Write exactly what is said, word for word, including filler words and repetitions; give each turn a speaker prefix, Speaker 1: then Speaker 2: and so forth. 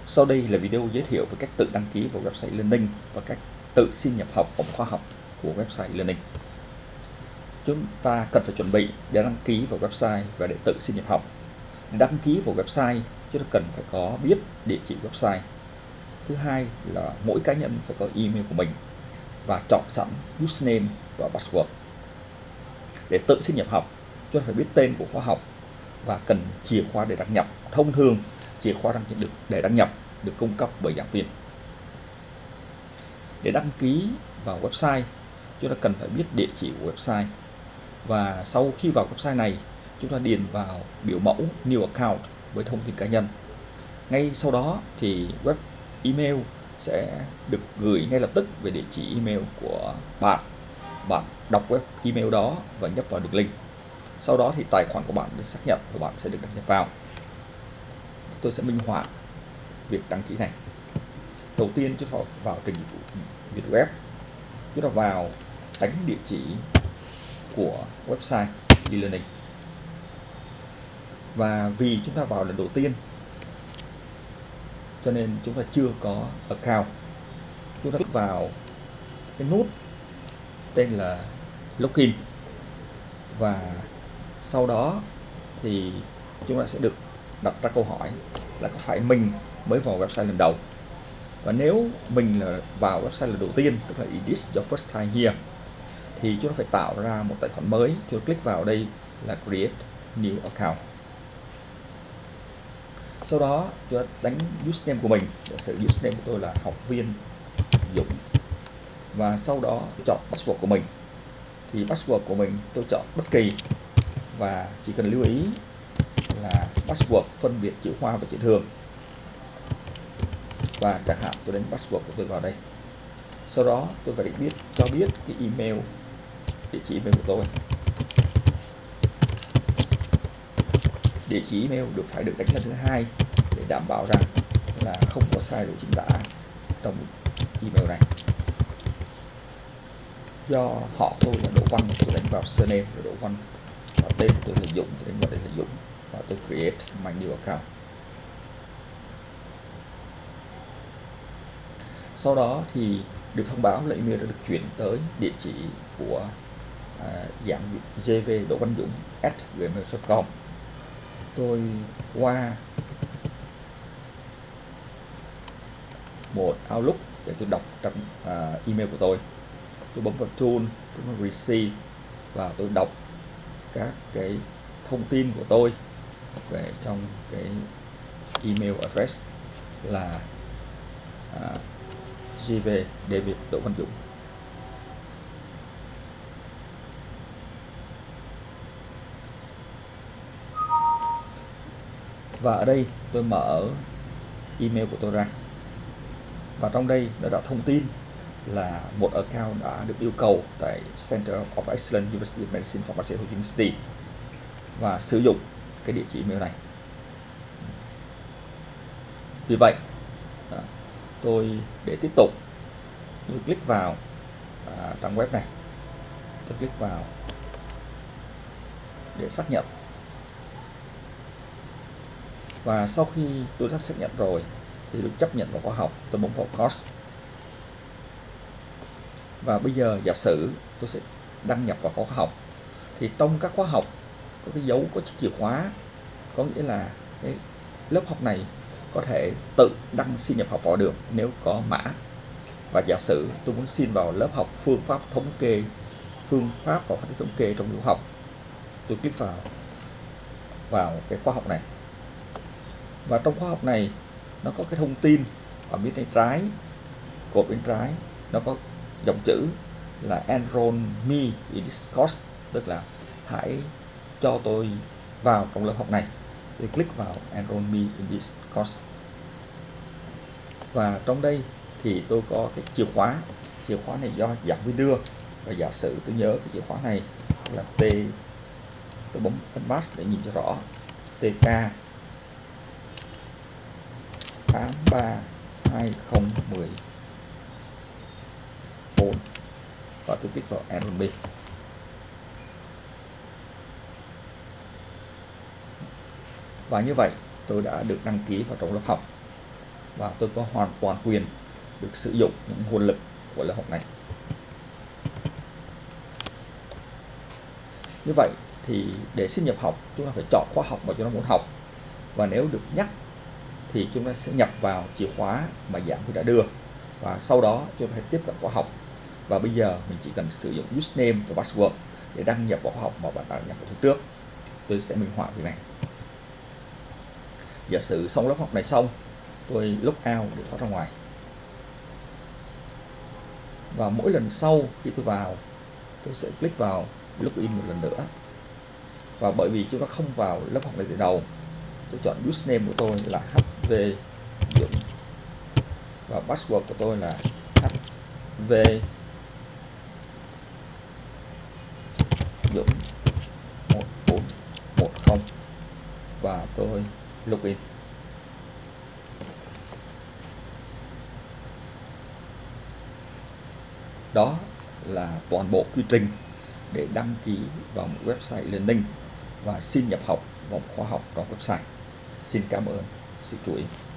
Speaker 1: Sau đây là video giới thiệu về cách tự đăng ký vào website Learning và cách tự xin nhập học vào khóa học của website Learning. Chúng ta cần phải chuẩn bị để đăng ký vào website và để tự xin nhập học. Để đăng ký vào website, chúng ta cần phải có biết địa chỉ website. Thứ hai là mỗi cá nhân phải có email của mình và chọn sẵn username và password. Để tự xin nhập học, chúng ta phải biết tên của khóa học và cần chìa khóa để đăng nhập. Thông thường, chìa khóa đăng nhập được để đăng nhập được cung cấp bởi giảng viên. Để đăng ký vào website, chúng ta cần phải biết địa chỉ của website. Và sau khi vào website này, chúng ta điền vào biểu mẫu New Account với thông tin cá nhân. Ngay sau đó thì web email sẽ được gửi ngay lập tức về địa chỉ email của bạn. Bạn đọc web email đó và nhấp vào đường link. Sau đó thì tài khoản của bạn được xác nhận và bạn sẽ được đăng nhập vào. Tôi sẽ minh họa việc đăng ký này. Đầu tiên chúng ta vào trình dịch vụ Việt web, chúng ta vào đánh địa chỉ của website e-learning. Và vì chúng ta vào lần đầu tiên cho nên chúng ta chưa có account, chúng ta click vào cái nút tên là login và sau đó thì chúng ta sẽ được đặt ra câu hỏi là có phải mình mới vào website lần đầu. Và nếu mình là vào website lần đầu tiên, tức là is this your first time here, thì chúng ta phải tạo ra một tài khoản mới. Chúng ta click vào đây là create new account. Sau đó chúng ta đánh username của mình. Giả sử username của tôi là học viên Dũng. Và sau đó chọn password của mình. Thì password của mình tôi chọn bất kỳ. Và chỉ cần lưu ý là password phân biệt chữ hoa và chữ thường. Và chẳng hạn tôi đánh password của tôi vào đây. Sau đó tôi phải biết cho biết cái email, địa chỉ email của tôi. Địa chỉ email được phải được đánh lần thứ hai để đảm bảo rằng là không có sai độ chính tả trong email này. Do họ tôi là Đỗ Văn, tôi đánh vào surname là Đỗ Văn, và tên của tôi là Dũng, tôi đánh vào đây là Dũng và tôi create my new account. Sau đó thì được thông báo là email đã được chuyển tới địa chỉ của à, giảng giê vê Đỗ Văn Dũng at gmail chấm com. Tôi qua một Outlook để tôi đọc trong à, email của tôi. Tôi bấm vào tool, tôi bấm vào receive và tôi đọc các cái thông tin của tôi về trong cái email address là à, giê vê David Đỗ Văn Dũng. Và ở đây tôi mở email của tôi ra. Và trong đây nó đã thông tin là một account đã được yêu cầu tại Center of Excellence University of Medicine Pharmacy University và sử dụng cái địa chỉ email này. Vì vậy tôi để tiếp tục tôi click vào à, trang web này, tôi click vào để xác nhận. Và sau khi tôi đã xác nhận rồi thì được chấp nhận vào khóa học, tôi bấm vào course. Và bây giờ giả sử tôi sẽ đăng nhập vào khóa học, thì trong các khóa học có cái dấu có chiếc chìa khóa, có nghĩa là cái lớp học này có thể tự đăng xin nhập học vào được nếu có mã. Và giả sử tôi muốn xin vào lớp học phương pháp thống kê, phương pháp và phân tích thống kê trong lưu học, tôi click vào vào cái khóa học này. Và trong khóa học này nó có cái thông tin ở bên trái, cột bên trái nó có dòng chữ là enroll me in this course, tức là hãy cho tôi vào trong lớp học này. Tôi click vào enroll me in this course. Và trong đây thì tôi có cái chìa khóa. Chìa khóa này do giảng viên đưa. Và giả sử tôi nhớ cái chìa khóa này là T, tôi bấm Canvas để nhìn cho rõ, tê ca tám ba hai không một bốn và tôi click vào enroll me. Và như vậy tôi đã được đăng ký vào trong lớp học. và tôi có hoàn toàn quyền được sử dụng những nguồn lực của lớp học này. Như vậy thì để xin nhập học, chúng ta phải chọn khóa học mà chúng ta muốn học, và nếu được nhắc thì chúng ta sẽ nhập vào chìa khóa mà giảng viên đã đưa, và sau đó chúng ta phải tiếp cận khóa học. Và bây giờ mình chỉ cần sử dụng username và password để đăng nhập vào khóa học mà bạn đã nhập vào trước. Tôi sẽ minh họa việc này. Giả sử xong lớp học này xong, tôi log out để thoát ra ngoài. Và mỗi lần sau khi tôi vào, tôi sẽ click vào login một lần nữa. Và bởi vì chúng ta không vào lớp học này từ đầu, tôi chọn username của tôi là hát vê Dũng và password của tôi là hát vê Dũng một bốn một không và tôi login. Đó là toàn bộ quy trình để đăng ký vào một website learning và xin nhập học vào một khóa học trong website. Xin cảm ơn sự chú ý.